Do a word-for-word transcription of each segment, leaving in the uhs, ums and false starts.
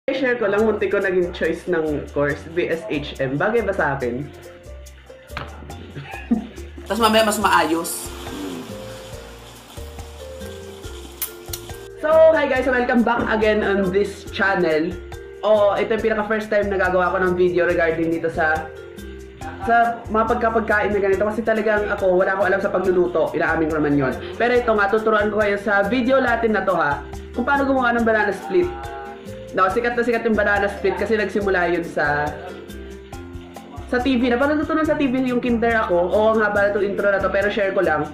I-share ko lang, munti ko naging choice ng course, B S H M. Bagay ba sa akin? Tapos mamaya mas maayos. So, hi guys! Welcome back again on this channel. Oh, ito yung pinaka first time na gagawa ko ng video regarding dito sa sa mga pagkapagkain na ganito. Kasi talagang ako, wala ko alam sa pagluluto. Inaamin ko naman yun. Pero ito nga, tuturuan ko kayo sa video natin na to ha, kung paano gumawa ng banana split. No, sikat na sikat yung banana split kasi nagsimula yun sa sa T V. Napanood ko nun sa T V yung Kinder ako. Oo nga ba itong intro na to, pero share ko lang.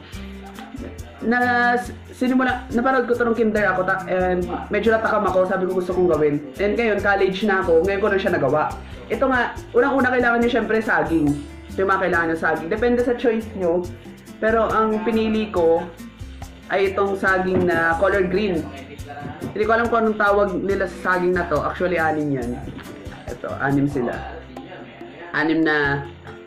Na sinimula, napanood ko to nung Kinder ako ta, and medyo natakam ako, sabi ko gusto kong gawin. And ngayon, college na ako, ngayon ko lang siya nagawa. Ito nga, unang-una kailangan nyo syempre saging. Ito yung mga kailangan nyo saging. Depende sa choice nyo. Pero ang pinili ko ay itong saging na color green. Hindi ko alam kung anong tawag nila sa saging na to. Actually, anim yan. Ito, anim sila. Anim na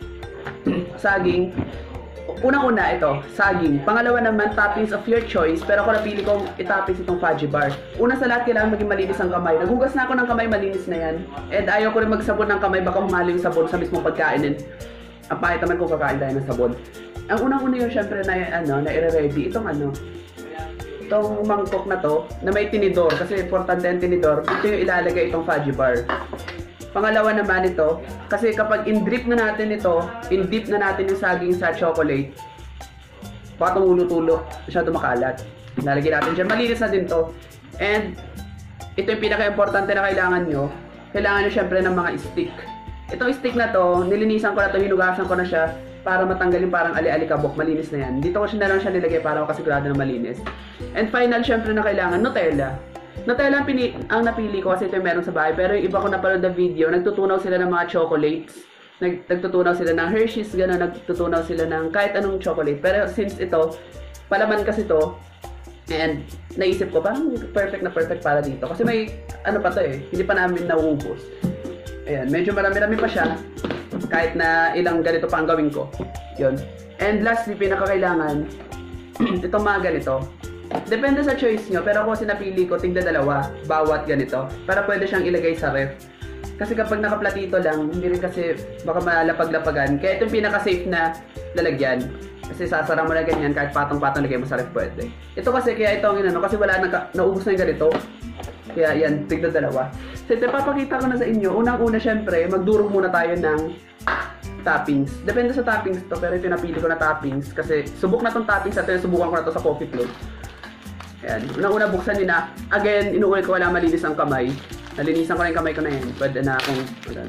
saging. Unang-una, ito, saging. Pangalawa naman, toppings of your choice. Pero ako napili kong itoppings itong fudgy bar. Una sa lahat, kailangan maging malinis ang kamay. Nagugas na ako ng kamay, malinis na yan. And ayaw ko rin magsabon ng kamay, baka humalo yung sabon sa mismong pagkain. And ang pahit naman kung kakain tayo ng sabon. Ang unang-una yun, syempre, na, ano, na i-ready. Itong ano, itong mangkok na to, na may tinidor, kasi importante ang tinidor, ito yung ilalagay itong fudgy bar. Pangalawa naman ito, kasi kapag in-drip na natin ito, in-dip na natin yung saging sa chocolate, baka tumulo-tulo, masyado makalat. Lalagyan natin dyan, malinis na din to. And, ito yung pinaka-importante na kailangan nyo, kailangan nyo syempre ng mga stick. Itong stick na to, nilinisan ko na to, hinugasan ko na siya, para matanggal yung parang ali-alikabok, malinis na yan. Dito ko siya na lang siya nilagay para makasigurado na malinis. And final, syempre na kailangan, Nutella. Nutella ang, pini ang napili ko kasi ito yung meron sa bahay. Pero yung iba ko napanood na video, nagtutunaw sila ng mga chocolates. Nag nagtutunaw sila ng Hershey's, gano'n, nagtutunaw sila ng kahit anong chocolate. Pero since ito, palaman kasi ito, and naisip ko, parang perfect na perfect para dito. Kasi may, ano pa to eh, hindi pa namin nauubos. Ayan, medyo marami-rami pa siya. Kahit na ilang ganito pa ang gawin ko. Yun. And lastly, pinakakailangan, itong mga ganito. Depende sa choice nyo, pero ako kasi napili ko, tigda dalawa, bawat ganito. Para pwede siyang ilagay sa ref. Kasi kapag nakaplatito lang, hindi rin kasi baka malapag-lapagan. Kaya ito yung pinaka-safe na lalagyan. Kasi sasara mo na ganyan, kahit patong-patong lagay mo sa ref pwede. Ito kasi, kaya ito ang inano, kasi wala na, naubos na yung ganito. Kaya yan, tigda dalawa. So ito, papakita ko na sa inyo. Unang-una, syempre, magdurog muna tayo ng toppings. Depende sa toppings to, pero ito napili ko na toppings. Kasi subok na tong toppings at subukan ko na to sa coffee float. Ayan. Unang-una, buksan nyo na. Again, inuulit ko, wala malinis ang kamay. Nalinisan ko na yung kamay ko na yan. Pwede na akong... Ayan.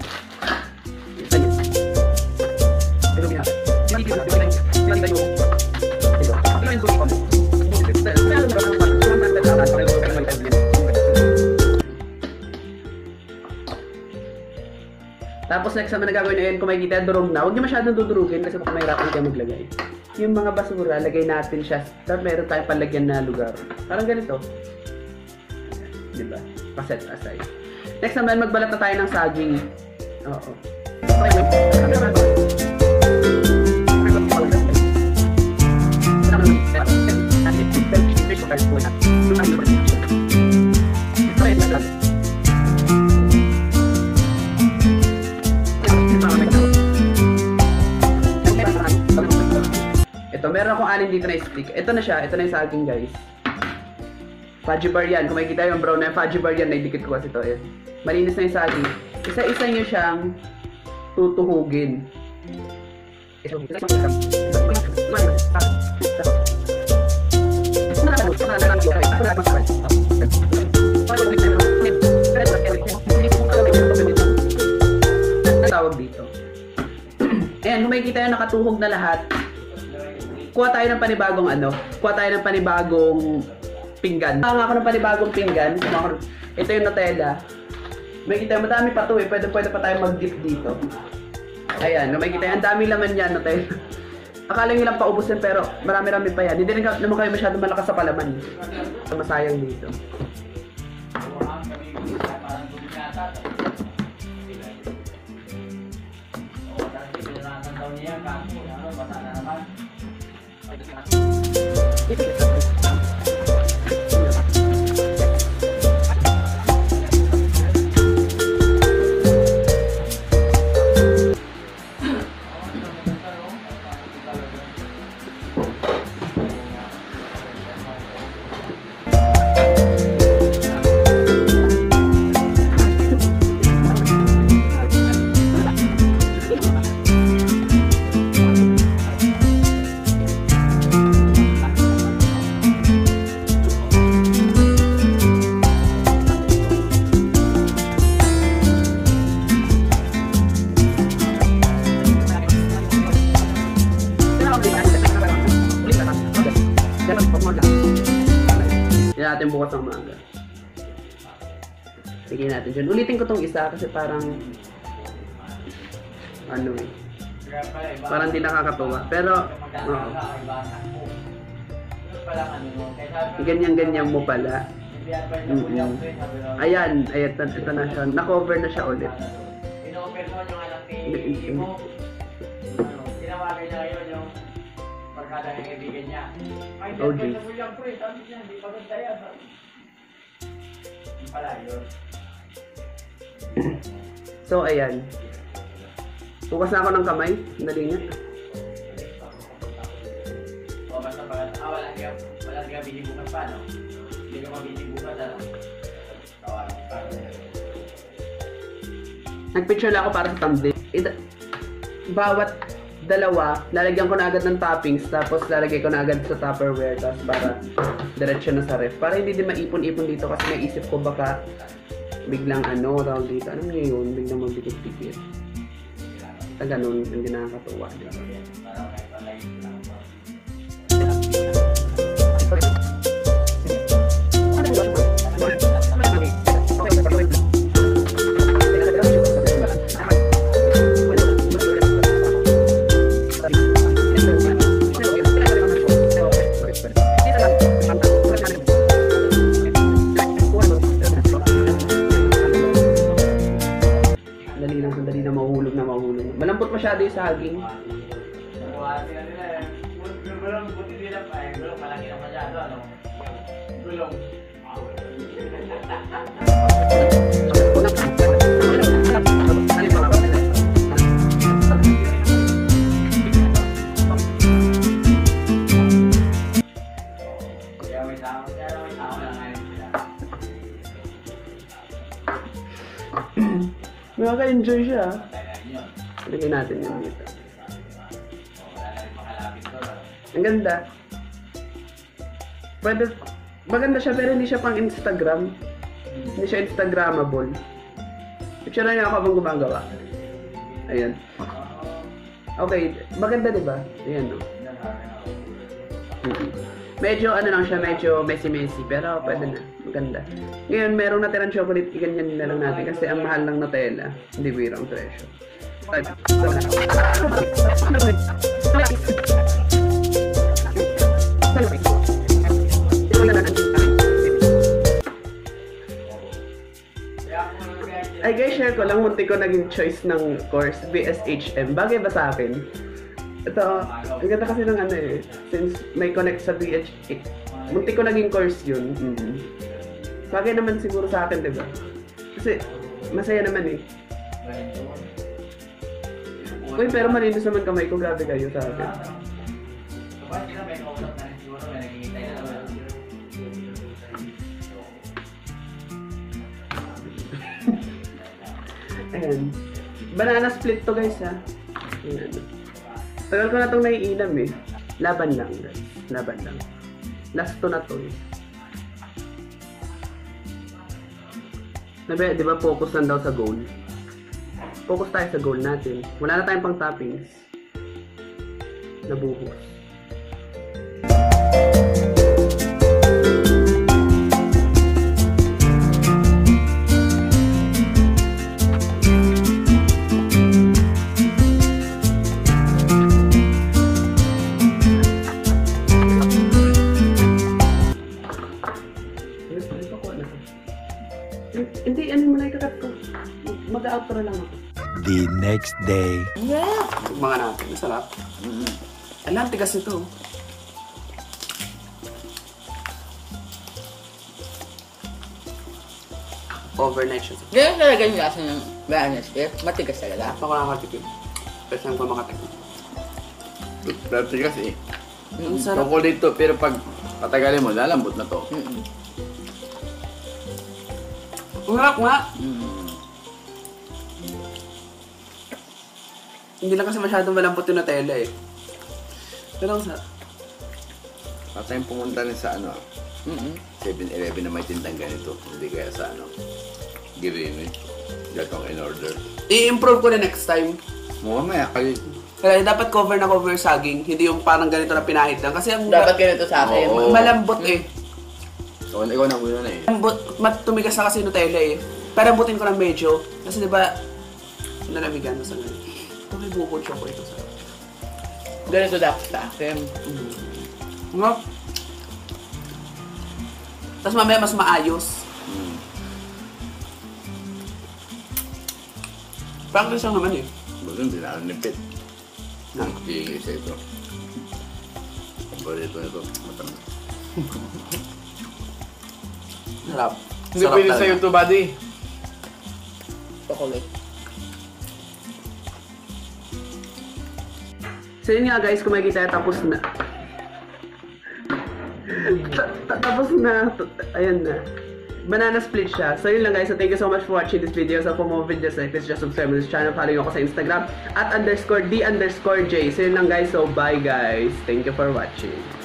Tapos next naman na gagawin na yun, kung makikita, durog na. Huwag niyo masyadong dudurugin kasi baka mahirapan kayo maglagay. Yung mga basura, lagay natin siya. Tapos meron tayong palagyan na lugar. Parang ganito. Diba? Pa-set aside. Next naman, magbalat na tayo ng saging. Oo. Ito, meron akong anim dito na stick. Ito na siya, ito na yung saging guys. Fudgy bar yan. Kung makikita yung brown na yung fudgy bar yan, naidikit ko kasi ito eh. Malinis na yung saging. Isa-isa nyo siyang tutuhugin. Ang tawag dito. Ayan, kung makikita yung nakatuhog na lahat, kuha tayo ng panibagong ano, kuha tayo ng panibagong pinggan. Kuha nga ako ng panibagong pinggan. Ito yung Nutella. May kita, madami pa to eh. Pwede, pwede pa tayo mag-dip dito. Ayan, may kita, ang dami laman yan, Nutella. Akala nyo lang paubos yan, pero marami-rami pa yan. Hindi rin naman kayo masyado malakas sa palaman. Masayang dito. bukas ng umaga. Tignan natin dyan. Ulitin ko tong isa kasi parang ano eh. Parang di nakakatuwa. Pero, oo. Ganyan-ganyan mo pala. Mm-mm. Ayan, ayan, ito na siya. Na-cover na siya ulit. In-offer mo yung anak ni Imo. Tinawagan niya ngayon yung pagkada ng kaibigan niya. Ay, Oh, hindi geez. ko yung pre. Sabi niya, hindi pa ganda yan. Hindi pala yun. So, ayan. Bukas na ako ng kamay. Dali nga. O, basta pa, ah, wala ka, wala ka binibukas pa, no? Hindi ka mabinibukas, ano? Tawagin pa. Nagpicture lang ako para sa thumbnail. Ita- bawat dalawa, lalagyan ko na agad ng toppings, tapos lalagay ko na agad sa Tupperware, tapos para diretso na sa ref. Para hindi din maipon-ipon dito kasi naisip ko baka biglang ano, tawag dito. Ano nyo yun? Biglang mabigit-bigit. Sa ganun, hindi nakakatuwa. Diba? Para may palay lang pa. Dali lang, sandali na mahulog na mahulog. Malambot masyado yung saging. Nakuha sila nila eh. Gulong, buti nila pa eh. Gulong, malaki na masyado, ano? Gulong. Kaya may tao, kaya may tao lang ngayon sila. Nakaka-enjoy siya. Patay na rin yun. Lagyan natin yun dito. O, wala na rin makalapit to, no? Ang ganda. Pwede, maganda siya pero hindi siya pang Instagram. Hindi siya Instagrammable. Picture na niya ako habang gumagawa. Ayan. Okay, maganda diba? Ayan no. Mm-hmm. Medyo ano lang siya, medyo messy-messy pero pwede na. Maganda. Ngayon, merong natirang chocolate, iganyan na lang natin kasi ang mahal ng Nutella. Hindi ko ang presyo. Ay, Ay guys, share ko lang, munti ko naging choice ng course, B S H M. Bagay ba sa akin? Ito, ang ganda kasi ng ano eh, since may connect sa B H M. Munti ko naging course yun. Mm-hmm. Bagay naman siguro sa akin, diba? Kasi, masaya naman eh. Uy, pero malinis naman kamay ko, grabe kayo sa akin. Kapag sila may kausap na rin siguro, may naghihintay na naman. Ayan. Banana split to guys ha. Ayan. Tagal ko na itong naiinam eh. Laban lang guys. Laban lang. Last to na to eh. Nabi, di ba focus lang daw sa goal? Focus tayo sa goal natin. Wala na tayong pang toppings. Nabuhos. Hindi, ano mo na ikakat ko. Mag-outro lang ako. The next day. Yeah! Mga natin, masarap. Mm-hmm. Alam, tigas nito. Overnight siya. Ganyan talaga yung lasa ng banana split. Matigas talaga. Ako nakakatikim. First time ko makatikim. Pero tigas eh. Ang sarap. Chocolate to, pero pag patagalin mo, lalambot na to. Mm-mm. Ang sarap nga. Mm. Hindi lang kasi masyadong malambot yung Nutella eh. Pero ang sarap. At tayong pumunta rin sa ano, Mm-mm. seven eleven na may tindang ganito. Hindi kaya sa ano, Greenwich. Gatong in order. I-improve ko na next time. Mamaya kayo. Kaya dapat cover na cover saging. Hindi yung parang ganito na pinahid lang. Kasi ang Dapat ganito sa akin. Oo. malambot eh. Ikaw, ikaw na muna na eh. Ambot, mat tumigas na kasi yung Nutella eh. Pero ambutin ko ng medyo. Kasi diba, nalamigan mo sa ngayon. Ito may bukod siya po ito sa... Ganito dapat sa akin. Mm. Nga. Tapos mamaya mas maayos. Hmm. Parang kasi naman eh. Bago hindi na nipit. Na. Yung isa ito. Paborito nito. Matamis. Sarap. Hindi Sarap pwede talaga. sa'yo to, buddy. Chocolate. So yun nga guys, kung makikita tapos na. Ta- ta- tapos na. T- Ayan na. Banana split siya. So yun lang guys. So thank you so much for watching this video. So for more videos like this, just subscribe to this channel. Follow nyo ako sa Instagram at underscore D underscore J. So yun lang guys. So bye guys. Thank you for watching.